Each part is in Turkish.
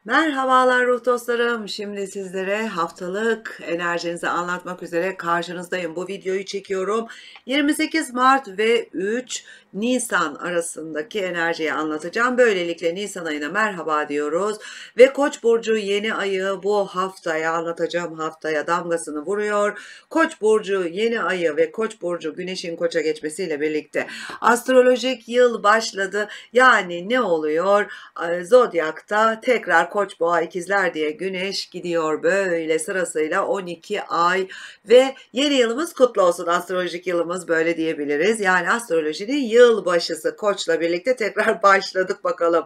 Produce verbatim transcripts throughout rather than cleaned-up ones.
Merhabalar ruh dostlarım. Şimdi sizlere haftalık enerjinizi anlatmak üzere karşınızdayım. Bu videoyu çekiyorum. yirmi sekiz Mart ve üç Nisan arasındaki enerjiyi anlatacağım. Böylelikle Nisan ayına merhaba diyoruz. Ve Koç burcu yeni ayı bu haftaya anlatacağım haftaya damgasını vuruyor. Koç burcu yeni ayı ve Koç burcu Güneş'in Koç'a geçmesiyle birlikte astrolojik yıl başladı. Yani ne oluyor? Zodyak'ta tekrar Koç, Boğa, İkizler diye Güneş gidiyor böyle sırasıyla on iki ay ve yeni yılımız kutlu olsun. Astrolojik yılımız böyle diyebiliriz. Yani astrolojinin yılbaşısı Koç'la birlikte tekrar başladık bakalım.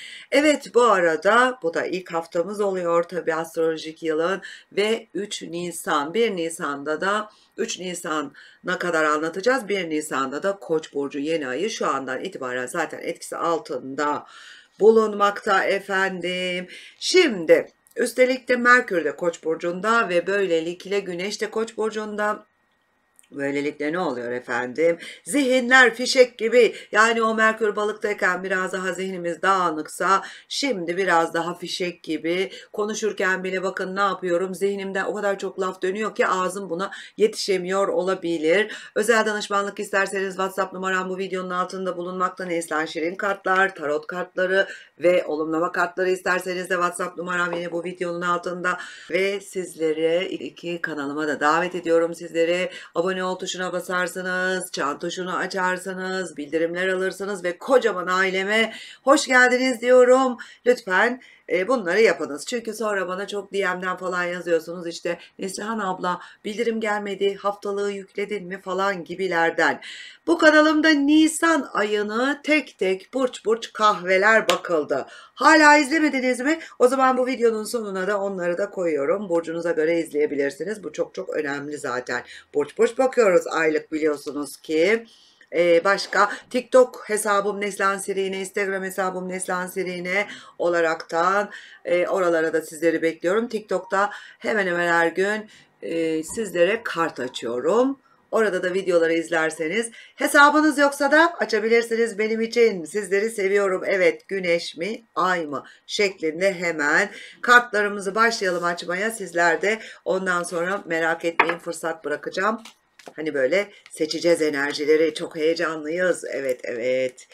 Evet, bu arada bu da ilk haftamız oluyor tabii astrolojik yılın ve üç Nisan, bir Nisan'da da üç Nisan'a kadar anlatacağız. bir Nisan'da da Koç burcu yeni ayı şu andan itibaren zaten etkisi altında bulunmakta efendim. Şimdi üstelik de Merkür de Koç burcunda ve böylelikle Güneş de Koç burcunda. Böylelikle ne oluyor efendim? Zihinler fişek gibi, yani o Merkür balıktayken biraz daha zihnimiz dağınıksa şimdi biraz daha fişek gibi konuşurken bile bakın ne yapıyorum, zihnimden o kadar çok laf dönüyor ki ağzım buna yetişemiyor olabilir. Özel danışmanlık isterseniz WhatsApp numaram bu videonun altında bulunmakta. Neslihan Şirin kartlar, tarot kartları ve olumlama kartları isterseniz de WhatsApp numaram yine bu videonun altında ve sizlere iki kanalıma da davet ediyorum. Sizlere abone ol tuşuna basarsınız, çan tuşunu açarsınız, bildirimler alırsınız ve kocaman aileme hoş geldiniz diyorum. Lütfen e, bunları yapınız. Çünkü sonra bana çok D M'den falan yazıyorsunuz, işte Neslihan abla bildirim gelmedi, haftalığı yükledin mi falan gibilerden. Bu kanalımda Nisan ayını tek tek burç burç kahveler bakıldı. Hala izlemediniz mi? O zaman bu videonun sonuna da onları da koyuyorum. Burcunuza göre izleyebilirsiniz. Bu çok çok önemli zaten. Burç burç bakıyoruz aylık, biliyorsunuz ki. Ee, başka TikTok hesabım Neslihan Sirine, Instagram hesabım Neslihan Sirine olaraktan e, oralara da sizleri bekliyorum. TikTok'ta hemen hemen her gün e, sizlere kart açıyorum. Orada da videoları izlerseniz, hesabınız yoksa da açabilirsiniz benim için. Sizleri seviyorum. Evet, güneş mi ay mı şeklinde hemen kartlarımızı başlayalım açmaya. Sizler de ondan sonra merak etmeyin, fırsat bırakacağım. Hani böyle seçeceğiz enerjileri, çok heyecanlıyız. Evet evet.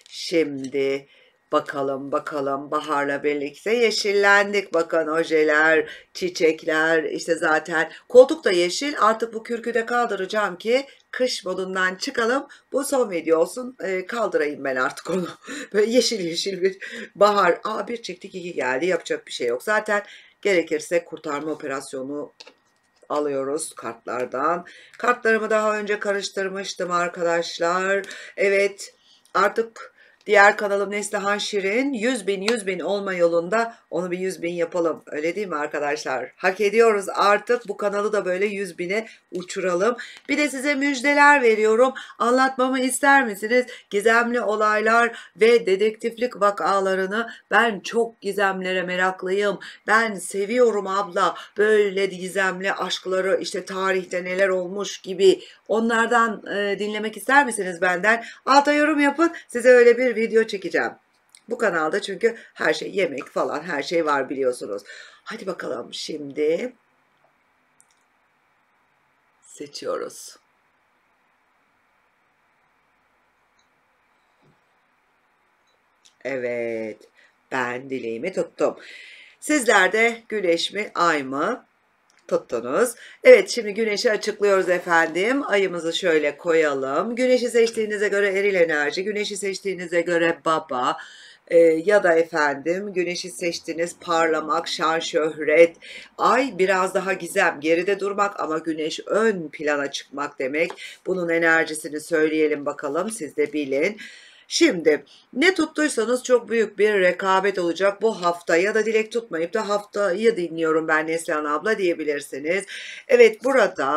Şimdi bakalım bakalım, baharla birlikte yeşillendik. Bakın ojeler, çiçekler, işte zaten koltuk da yeşil. Artık bu kürkü de kaldıracağım ki kış modundan çıkalım. Bu son video olsun. Ee, kaldırayım ben artık onu. Böyle yeşil yeşil bir bahar. Aa, bir çektik iki geldi. Yapacak bir şey yok. Zaten gerekirse kurtarma operasyonu alıyoruz kartlardan. Kartlarımı daha önce karıştırmıştım arkadaşlar. Evet, artık diğer kanalım Neslihan Şirin yüz bin yüz bin olma yolunda, onu bir yüz bin yapalım. Öyle değil mi arkadaşlar? Hak ediyoruz artık, bu kanalı da böyle yüz bine uçuralım. Bir de size müjdeler veriyorum. Anlatmamı ister misiniz? Gizemli olaylar ve dedektiflik vakalarını, ben çok gizemlere meraklıyım. Ben seviyorum abla böyle gizemli aşkları, işte tarihte neler olmuş gibi. Onlardan e, dinlemek ister misiniz benden? Alta yorum yapın. Size öyle bir video çekeceğim. Bu kanalda çünkü her şey, yemek falan her şey var biliyorsunuz. Hadi bakalım, şimdi seçiyoruz. Evet, ben dileğimi tuttum. Sizler de güneş mi ay mı tuttunuz? Evet, şimdi güneşi açıklıyoruz efendim. Ayımızı şöyle koyalım. Güneşi seçtiğinize göre eril enerji, güneşi seçtiğinize göre baba, e, ya da efendim güneşi seçtiniz parlamak, şan, şöhret. Ay biraz daha gizem, geride durmak, ama güneş ön plana çıkmak demek. Bunun enerjisini söyleyelim bakalım, siz de bilin. Şimdi ne tuttuysanız çok büyük bir rekabet olacak bu hafta, ya da dilek tutmayıp da haftayı dinliyorum ben Neslihan abla diyebilirsiniz. Evet, burada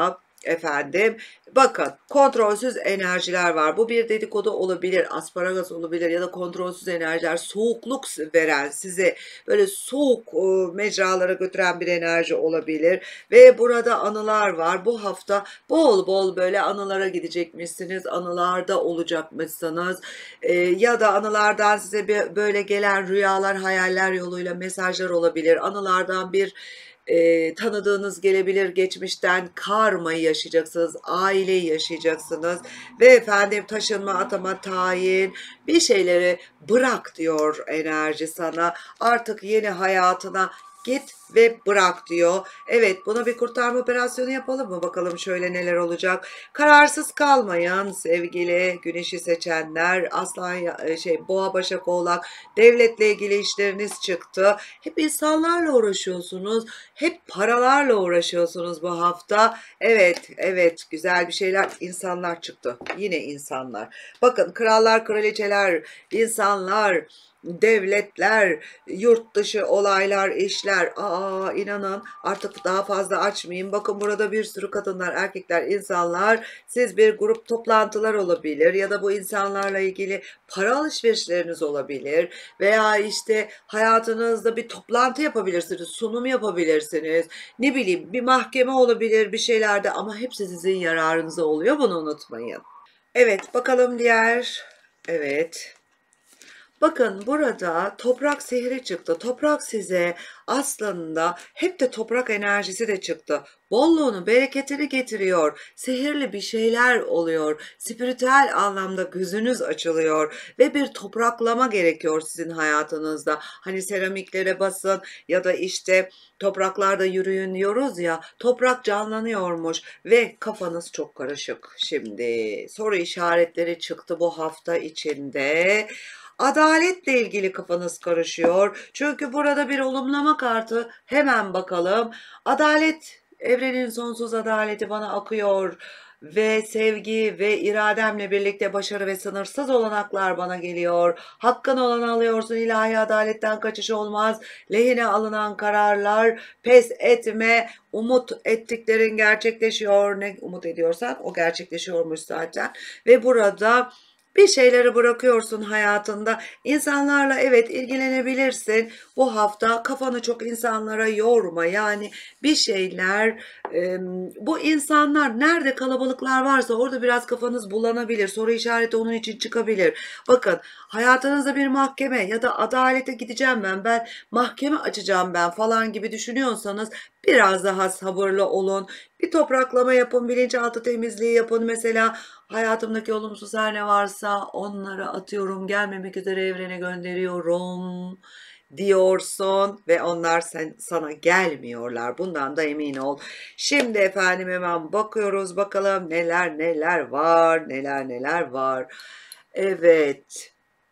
Efendim, bakın kontrolsüz enerjiler var. Bu bir dedikodu olabilir, asparagas olabilir ya da kontrolsüz enerjiler, soğukluk veren, size böyle soğuk e, mecralara götüren bir enerji olabilir. Ve burada anılar var. Bu hafta bol bol böyle anılara gidecekmişsiniz, anılarda olacakmışsınız. E, ya da anılardan size bir, böyle gelen rüyalar, hayaller yoluyla mesajlar olabilir. Anılardan bir Eee, tanıdığınız gelebilir, geçmişten karmayı yaşayacaksınız, aileyi yaşayacaksınız ve efendim taşınma, atama, tayin, bir şeyleri bırak diyor enerji sana. Artık yeni hayatına git ve bırak diyor. Evet, buna bir kurtarma operasyonu yapalım mı? Bakalım şöyle neler olacak. Kararsız kalmayın sevgili güneşi seçenler. Aslan ya- e, şey boğa, başak, oğlak, devletle ilgili işleriniz çıktı. Hep insanlarla uğraşıyorsunuz. Hep paralarla uğraşıyorsunuz bu hafta. Evet, evet, güzel bir şeyler. İnsanlar çıktı. Yine insanlar. Bakın krallar, kraliçeler, insanlar, devletler, yurt dışı olaylar, işler. Aa, inanın artık daha fazla açmayayım. Bakın burada bir sürü kadınlar, erkekler, insanlar. Siz bir grup toplantılar olabilir ya da bu insanlarla ilgili para alışverişleriniz olabilir veya işte hayatınızda bir toplantı yapabilirsiniz, sunum yapabilirsiniz. Ne bileyim bir mahkeme olabilir bir şeylerde ama hepsi sizin yararınıza oluyor. Bunu unutmayın. Evet, bakalım diğer. Evet. Bakın burada toprak sihri çıktı. Toprak size aslında hep de toprak enerjisi de çıktı. Bolluğunu, bereketini getiriyor. Sihirli bir şeyler oluyor. Spiritüel anlamda gözünüz açılıyor ve bir topraklama gerekiyor sizin hayatınızda. Hani seramiklere basın ya da işte topraklarda yürüyün diyoruz ya. Toprak canlanıyormuş ve kafanız çok karışık. Şimdi soru işaretleri çıktı bu hafta içinde. Adaletle ilgili kafanız karışıyor. Çünkü burada bir olumlama kartı. Hemen bakalım. Adalet, evrenin sonsuz adaleti bana akıyor ve sevgi ve irademle birlikte başarı ve sınırsız olanaklar bana geliyor. Hakkın olanı alıyorsun. İlahi adaletten kaçış olmaz. Lehine alınan kararlar, pes etme. Umut ettiklerin gerçekleşiyor. Ne umut ediyorsan o gerçekleşiyormuş zaten. Ve burada bir şeyleri bırakıyorsun hayatında. İnsanlarla evet ilgilenebilirsin. Bu hafta kafanı çok insanlara yorma. Yani bir şeyler e, bu insanlar nerede kalabalıklar varsa orada biraz kafanız bulanabilir. Soru işareti onun için çıkabilir. Bakın hayatınızda bir mahkeme ya da adalete gideceğim ben, ben mahkeme açacağım ben falan gibi düşünüyorsanız biraz daha sabırlı olun. Bir topraklama yapın, bilinçaltı temizliği yapın. Mesela hayatımdaki olumsuz her ne varsa onları atıyorum, gelmemek üzere evrene gönderiyorum diyorsun ve onlar sen, sana gelmiyorlar. Bundan da emin ol. Şimdi efendim hemen bakıyoruz bakalım neler neler var, neler neler var. Evet.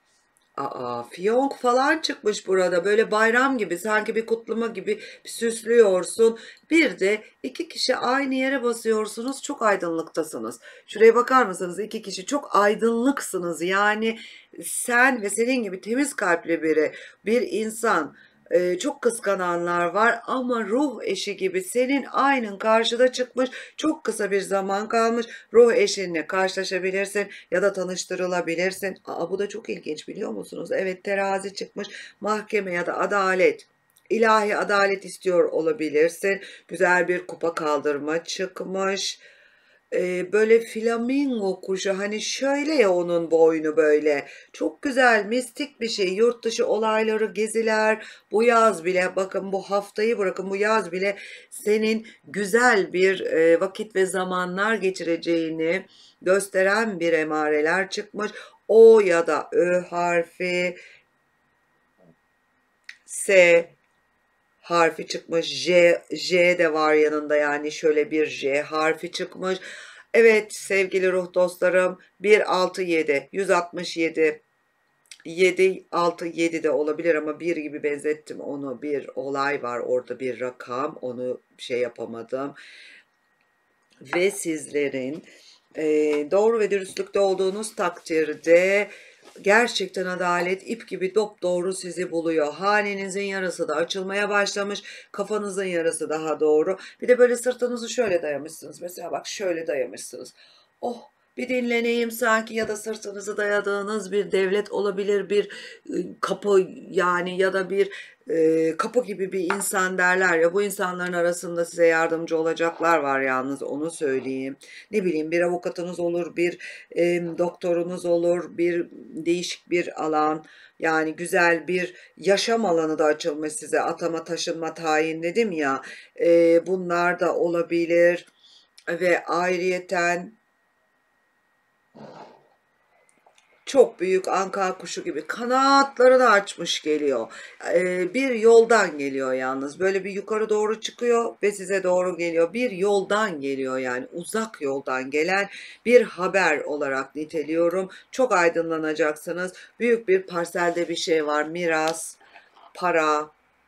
Aa, fiyonk falan çıkmış burada. Böyle bayram gibi, sanki bir kutlama gibi süslüyorsun. Bir de iki kişi aynı yere basıyorsunuz. Çok aydınlıktasınız. Şuraya bakar mısınız? İki kişi çok aydınlıksınız. Yani sen ve senin gibi temiz kalpli biri, bir insan. Ee, çok kıskananlar var ama ruh eşi gibi senin aynın karşıda çıkmış. Çok kısa bir zaman kalmış. Ruh eşinle karşılaşabilirsin ya da tanıştırılabilirsin. Aa, bu da çok ilginç biliyor musunuz? Evet, terazi çıkmış. Mahkeme ya da adalet. İlahi adalet istiyor olabilirsin. Güzel bir kupa kaldırma çıkmış. Ee, böyle flamingo kuşu, hani şöyle ya onun boynu böyle. Çok güzel mistik bir şey. Yurt dışı olayları, geziler, bu yaz bile, bakın bu haftayı bırakın, bu yaz bile senin güzel bir e, vakit ve zamanlar geçireceğini gösteren bir emareler çıkmış. O ya da Ö harfi, S harfi çıkmış. J, J de var yanında, yani şöyle bir J harfi çıkmış. Evet sevgili ruh dostlarım, bir altı yedi yüz altmış yedi, yedi altı yedi de olabilir ama bir gibi benzettim onu, bir olay var orada, bir rakam, onu şey yapamadım. Ve sizlerin e, doğru ve dürüstlükte olduğunuz takdirde Gerçekten adalet ip gibi dopdoğru sizi buluyor. Hanenizin yarısı da açılmaya başlamış. Kafanızın yarısı daha doğru. Bir de böyle sırtınızı şöyle dayamışsınız. Mesela bak şöyle dayamışsınız. Oh, bir dinleneyim sanki, ya da sırtınızı dayadığınız bir devlet olabilir, bir ıı, kapı yani, ya da bir e, kapı gibi bir insan derler ya, bu insanların arasında size yardımcı olacaklar var, yalnız onu söyleyeyim. Ne bileyim, bir avukatınız olur, bir e, doktorunuz olur, bir değişik bir alan, yani güzel bir yaşam alanı da açılmış size. Atama, taşınma, tayin dedim ya, e, bunlar da olabilir ve ayrıyeten çok büyük anka kuşu gibi kanatlarını açmış geliyor. Ee, bir yoldan geliyor yalnız. Böyle bir yukarı doğru çıkıyor ve size doğru geliyor. Bir yoldan geliyor, yani uzak yoldan gelen bir haber olarak niteliyorum. Çok aydınlanacaksınız. Büyük bir parselde bir şey var. Miras, para.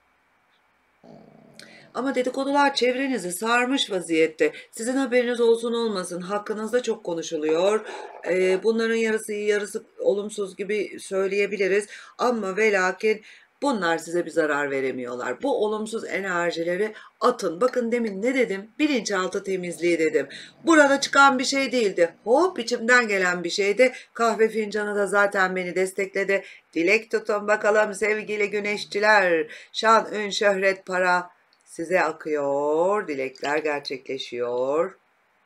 Ama dedikodular çevrenizi sarmış vaziyette. Sizin haberiniz olsun olmasın, hakkınızda çok konuşuluyor. Ee, bunların yarısı iyi, yarısı olumsuz gibi söyleyebiliriz. Ama ve lakin bunlar size bir zarar veremiyorlar. Bu olumsuz enerjileri atın. Bakın demin ne dedim? Bilinçaltı temizliği dedim. Burada çıkan bir şey değildi. Hop, içimden gelen bir şeydi. Kahve fincanı da zaten beni destekledi. Dilek tutun bakalım sevgili güneşçiler. Şan, ün, şöhret, para size akıyor, dilekler gerçekleşiyor.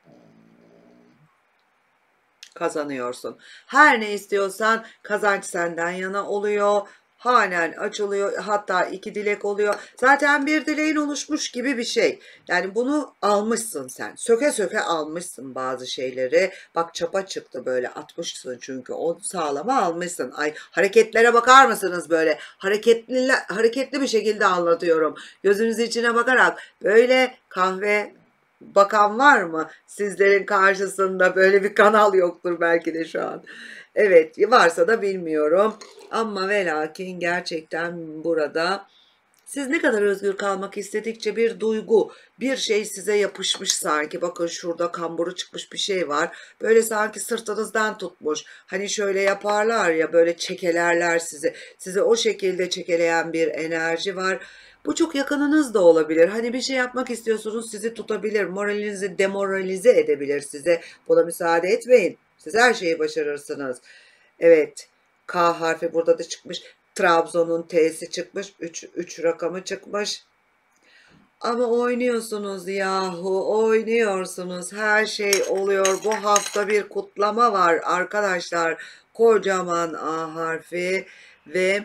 Kazanıyorsun. Her ne istiyorsan kazanç senden yana oluyor. Hanen açılıyor, hatta iki dilek oluyor. Zaten bir dileğin oluşmuş gibi bir şey. Yani bunu almışsın sen. Söke söke almışsın bazı şeyleri. Bak, çapa çıktı, böyle atmışsın çünkü. O sağlama almışsın. Ay, hareketlere bakar mısınız böyle? Hareketli, hareketli bir şekilde anlatıyorum. Gözünüz içine bakarak böyle kahve bakan var mı? Sizlerin karşısında böyle bir kanal yoktur belki de şu an. Evet, varsa da bilmiyorum. Ama ve lakin gerçekten burada siz ne kadar özgür kalmak istedikçe bir duygu, bir şey size yapışmış sanki. Bakın şurada kamburu çıkmış bir şey var. Böyle sanki sırtınızdan tutmuş. Hani şöyle yaparlar ya, böyle çekelerler sizi. Sizi o şekilde çekeleyen bir enerji var. Bu çok yakınınız da olabilir. Hani bir şey yapmak istiyorsunuz, sizi tutabilir. Moralinizi demoralize edebilir size. Buna müsaade etmeyin. Siz her şeyi başarırsınız. Evet. K harfi burada da çıkmış. Trabzon'un T'si çıkmış. üç, üç rakamı çıkmış. Ama oynuyorsunuz yahu, oynuyorsunuz. Her şey oluyor. Bu hafta bir kutlama var arkadaşlar. Kocaman A harfi ve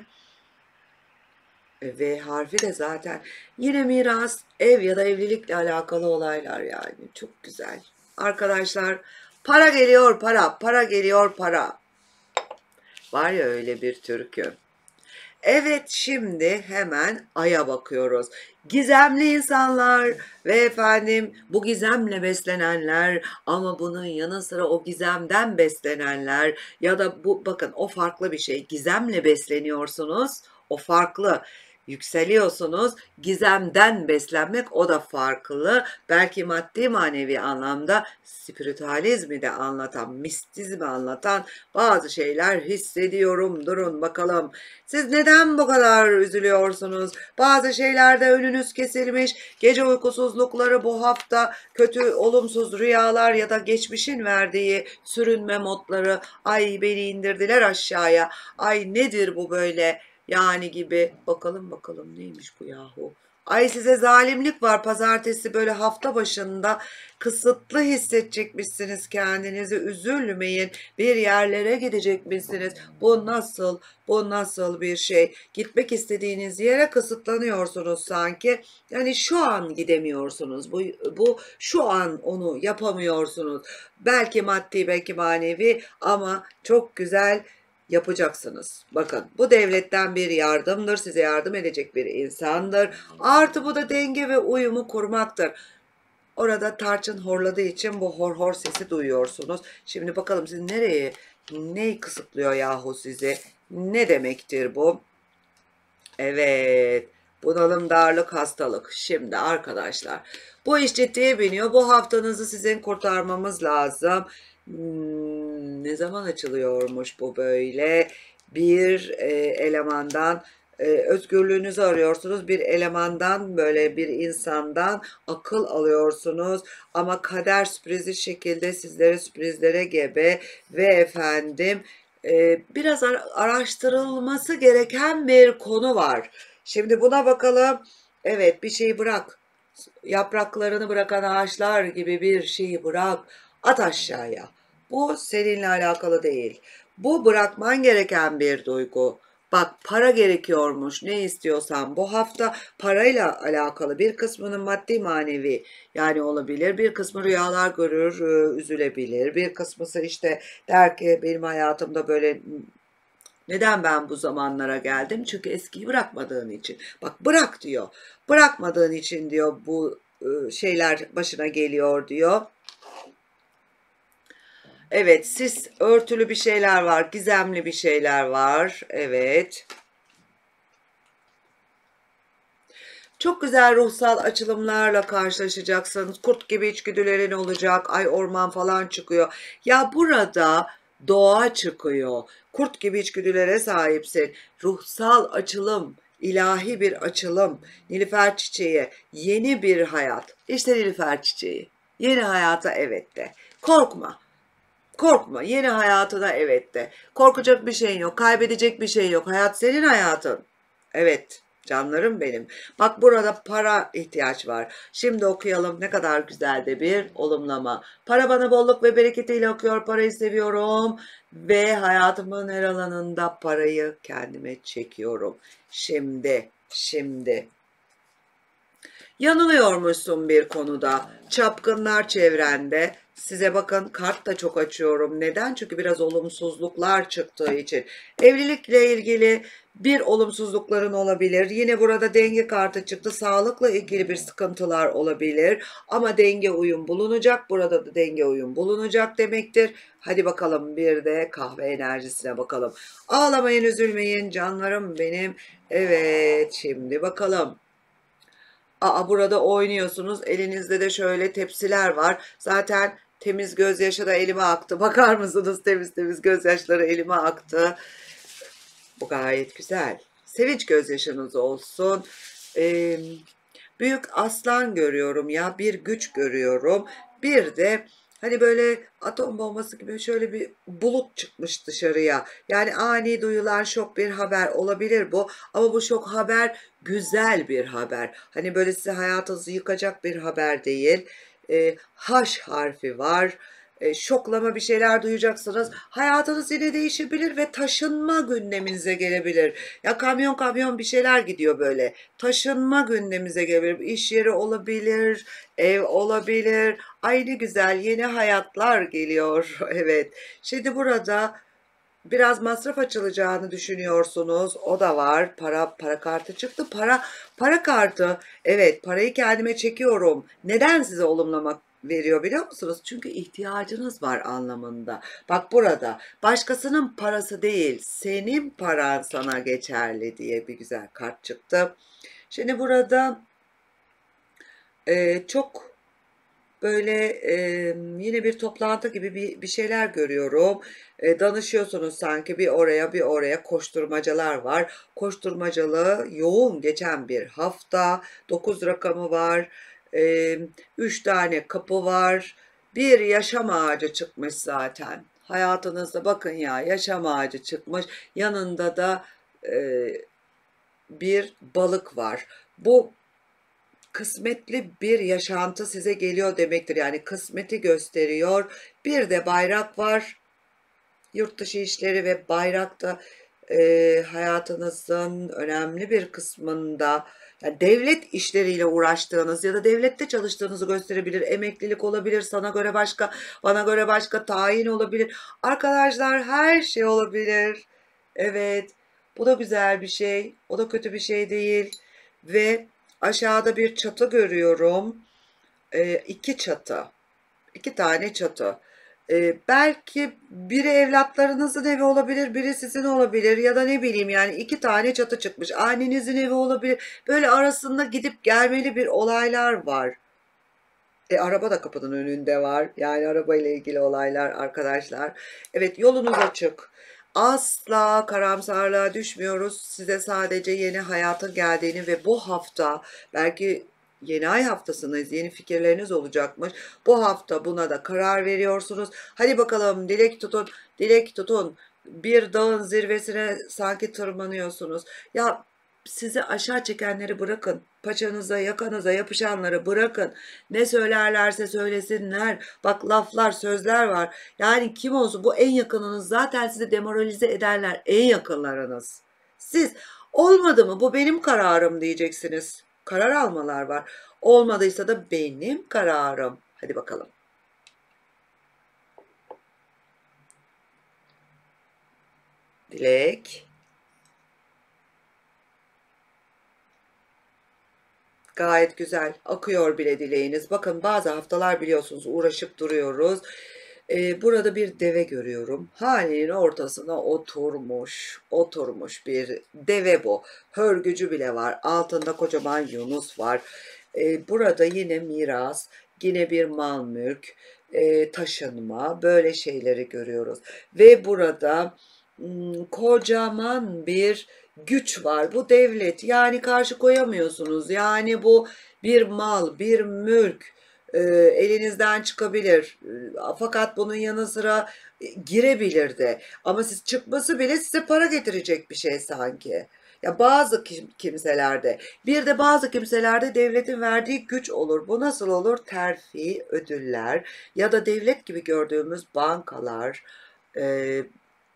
V harfi de zaten yine miras, ev ya da evlilikle alakalı olaylar yani. Çok güzel. Arkadaşlar, para geliyor, para, para geliyor, para. Var ya öyle bir türkü. Evet, şimdi hemen Ay'a bakıyoruz. Gizemli insanlar ve efendim bu gizemle beslenenler, ama bunun yanı sıra o gizemden beslenenler, ya da bu, bakın o farklı bir şey. Gizemle besleniyorsunuz, o farklı. Yükseliyorsunuz, gizemden beslenmek, o da farklı. Belki maddi manevi anlamda spiritüalizmi de anlatan, mistizmi anlatan bazı şeyler hissediyorum. Durun bakalım. Siz neden bu kadar üzülüyorsunuz? Bazı şeylerde önünüz kesilmiş. Gece uykusuzlukları bu hafta, kötü olumsuz rüyalar ya da geçmişin verdiği sürünme modları. Ay, beni indirdiler aşağıya. Ay, nedir bu böyle? Yani gibi. Bakalım bakalım neymiş bu yahu? Ay, size zalimlik var. Pazartesi böyle hafta başında kısıtlı hissedecekmişsiniz kendinizi. Üzülmeyin. Bir yerlere gidecekmişsiniz. Bu nasıl? Bu nasıl bir şey? Gitmek istediğiniz yere kısıtlanıyorsunuz sanki. Yani şu an gidemiyorsunuz. Bu, bu şu an onu yapamıyorsunuz. Belki maddi, belki manevi, ama çok güzel yapacaksınız. Bakın, bu devletten bir yardımdır. Size yardım edecek bir insandır. Artı bu da denge ve uyumu kurmaktır. Orada tarçın horladığı için bu hor hor sesi duyuyorsunuz. Şimdi bakalım siz nereye, ne kısıtlıyor yahu sizi? Ne demektir bu? Evet. Bunalım, darlık, hastalık. Şimdi arkadaşlar, bu iş ciddiye biniyor. Bu haftanızı sizin kurtarmamız lazım. Hmm, Ne zaman açılıyormuş bu böyle? Bir e, elemandan e, özgürlüğünüzü arıyorsunuz. Bir elemandan, böyle bir insandan akıl alıyorsunuz. Ama kader sürprizi şekilde sizlere sürprizlere gebe ve efendim e, biraz ara- araştırılması gereken bir konu var. Şimdi buna bakalım. Evet, bir şeyi bırak. Yapraklarını bırakan ağaçlar gibi bir şeyi bırak. At aşağıya. Bu seninle alakalı değil. Bu bırakman gereken bir duygu. Bak, para gerekiyormuş. Ne istiyorsan bu hafta parayla alakalı, bir kısmının maddi manevi yani olabilir. Bir kısmı rüyalar görür, e, üzülebilir. Bir kısmısı işte der ki benim hayatımda böyle, neden ben bu zamanlara geldim? Çünkü eskiyi bırakmadığın için. Bak, bırak diyor. Bırakmadığın için diyor bu e, şeyler başına geliyor diyor. Evet, sis örtülü bir şeyler var, gizemli bir şeyler var. Evet. Çok güzel ruhsal açılımlarla karşılaşacaksınız. Kurt gibi içgüdülerin olacak. Ay, orman falan çıkıyor. Ya burada doğa çıkıyor. Kurt gibi içgüdülere sahipsin. Ruhsal açılım, ilahi bir açılım. Nilüfer çiçeği, yeni bir hayat. İşte Nilüfer çiçeği. Yeni hayata evet de. Korkma. Korkma. Yeni hayatına evet de. Korkacak bir şeyin yok. Kaybedecek bir şey yok. Hayat senin hayatın. Evet. Canlarım benim. Bak, burada para ihtiyaç var. Şimdi okuyalım, ne kadar güzel de bir olumlama. Para bana bolluk ve bereketiyle akıyor. Parayı seviyorum ve hayatımın her alanında parayı kendime çekiyorum. Şimdi, şimdi. Yanılıyormuşsun bir konuda. Çapkınlar çevrende. Size bakın, kart da çok açıyorum. Neden? Çünkü biraz olumsuzluklar çıktığı için. Evlilikle ilgili bir olumsuzlukların olabilir. Yine burada denge kartı çıktı. Sağlıkla ilgili bir sıkıntılar olabilir. Ama denge uyum bulunacak. Burada da denge uyum bulunacak demektir. Hadi bakalım, bir de kahve enerjisine bakalım. Ağlamayın, üzülmeyin canlarım benim. Evet, şimdi bakalım. Aa, burada oynuyorsunuz. Elinizde de şöyle tepsiler var. Zaten temiz gözyaşı da elime aktı. Bakar mısınız? Temiz temiz gözyaşları elime aktı. Bu gayet güzel. Sevinç gözyaşınız olsun. Ee, Büyük aslan görüyorum ya. Bir güç görüyorum. Bir de hani böyle atom bombası gibi şöyle bir bulut çıkmış dışarıya. Yani ani duyulan şok bir haber olabilir bu. Ama bu şok haber güzel bir haber. Hani böyle size hayatınızı yıkacak bir haber değil. E, H harfi var. E, şoklama bir şeyler duyacaksınız. Hayatınız yine değişebilir ve taşınma gündeminize gelebilir. Ya kamyon kamyon bir şeyler gidiyor böyle. Taşınma gündemimize gelebilir. İş yeri olabilir, ev olabilir. Ay ne güzel, yeni hayatlar geliyor. Evet. Şimdi burada biraz masraf açılacağını düşünüyorsunuz. O da var. Para para kartı çıktı. Para para kartı. Evet, parayı kendime çekiyorum. Neden size olumlamak veriyor biliyor musunuz? Çünkü ihtiyacınız var anlamında. Bak, burada başkasının parası değil, senin paran sana geçerli diye bir güzel kart çıktı. Şimdi burada e, çok böyle e, yine bir toplantı gibi bir, bir şeyler görüyorum. E, danışıyorsunuz sanki, bir oraya bir oraya koşturmacalar var. Koşturmacalı, yoğun geçen bir hafta. Dokuz rakamı var. E, üç tane kapı var. Bir yaşam ağacı çıkmış zaten. Hayatınızda bakın ya, yaşam ağacı çıkmış. Yanında da e, bir balık var. Bu kısmetli bir yaşantı size geliyor demektir. Yani kısmeti gösteriyor. Bir de bayrak var. Yurt dışı işleri ve bayrakta e, hayatınızın önemli bir kısmında, yani devlet işleriyle uğraştığınız ya da devlette çalıştığınızı gösterebilir. Emeklilik olabilir, sana göre başka, bana göre başka, tayin olabilir. Arkadaşlar, her şey olabilir. Evet, bu da güzel bir şey. O da kötü bir şey değil. Ve aşağıda bir çatı görüyorum. E, iki çatı. İki tane çatı. Ee, belki biri evlatlarınızın evi olabilir, biri sizin olabilir ya da ne bileyim, yani iki tane çatı çıkmış. Annenizin evi olabilir. Böyle arasında gidip gelmeli bir olaylar var. E, araba da kapının önünde var. Yani arabayla ilgili olaylar arkadaşlar. Evet, yolunuz açık. Asla karamsarlığa düşmüyoruz. Size sadece yeni hayatın geldiğini ve bu hafta belki yeni ay haftasındayız. Yeni fikirleriniz olacakmış. Bu hafta buna da karar veriyorsunuz. Hadi bakalım, dilek tutun, dilek tutun. Bir dağın zirvesine sanki tırmanıyorsunuz. Ya, sizi aşağı çekenleri bırakın. Paçanıza, yakanıza yapışanları bırakın. Ne söylerlerse söylesinler. Bak, laflar, sözler var. Yani kim olsun, bu en yakınınız zaten sizi demoralize ederler. En yakınlarınız. Siz olmadı mı bu benim kararım diyeceksiniz. Karar almalar var. Olmadıysa da benim kararım. Hadi bakalım. Dilek. Gayet güzel. Akıyor bile dileğiniz. Bakın, bazı haftalar biliyorsunuz uğraşıp duruyoruz. Ee, burada bir deve görüyorum. Hanenin ortasına oturmuş, oturmuş bir deve bu. Hörgücü bile var. Altında kocaman yunus var. Ee, burada yine miras, yine bir mal mülk, e, taşınma, böyle şeyleri görüyoruz. Ve burada hmm, kocaman bir güç var. Bu devlet, yani karşı koyamıyorsunuz. Yani bu bir mal, bir mülk, e, elinizden çıkabilir. E, fakat bunun yanı sıra e, girebilir de. Ama siz çıkması bile size para getirecek bir şey sanki. Ya, bazı kim, kimselerde, bir de bazı kimselerde devletin verdiği güç olur. Bu nasıl olur? Terfi, ödüller ya da devlet gibi gördüğümüz bankalar, e,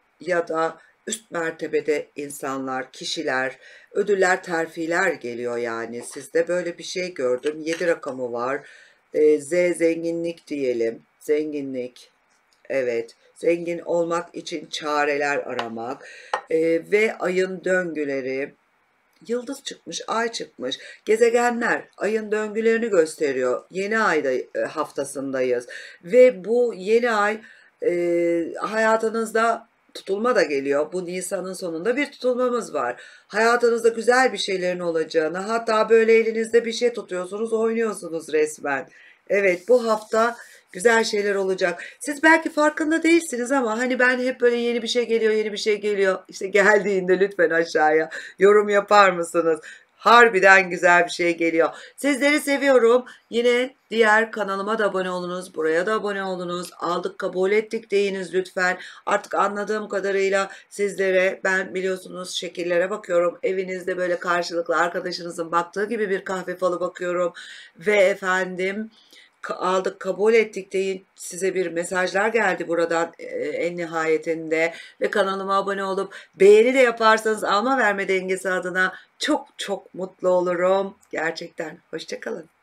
ya da üst mertebede insanlar, kişiler, ödüller, terfiler geliyor yani. Sizde böyle bir şey gördüm. Yedi rakamı var. Ee, Z zenginlik diyelim. Zenginlik. Evet. Zengin olmak için çareler aramak. Ee, ve ayın döngüleri. Yıldız çıkmış, ay çıkmış. Gezegenler ayın döngülerini gösteriyor. Yeni ayda e, haftasındayız. Ve bu yeni ay e, hayatınızda tutulma da geliyor. Bu Nisan'ın sonunda bir tutulmamız var. Hayatınızda güzel bir şeylerin olacağını, hatta böyle elinizde bir şey tutuyorsunuz, oynuyorsunuz resmen. Evet, bu hafta güzel şeyler olacak. Siz belki farkında değilsiniz ama hani ben hep böyle yeni bir şey geliyor, yeni bir şey geliyor. İşte geldiğinde lütfen aşağıya yorum yapar mısınız? Harbiden güzel bir şey geliyor. Sizleri seviyorum. Yine diğer kanalıma da abone olunuz. Buraya da abone olunuz. Aldık kabul ettik deyiniz lütfen. Artık anladığım kadarıyla sizlere, ben biliyorsunuz şekillere bakıyorum. Evinizde böyle karşılıklı arkadaşınızın baktığı gibi bir kahve falı bakıyorum. Ve efendim, aldık kabul ettik deyin, size bir mesajlar geldi buradan e, en nihayetinde. Ve kanalıma abone olup beğeni de yaparsanız alma verme dengesi adına çok çok mutlu olurum. Gerçekten. Hoşça kalın.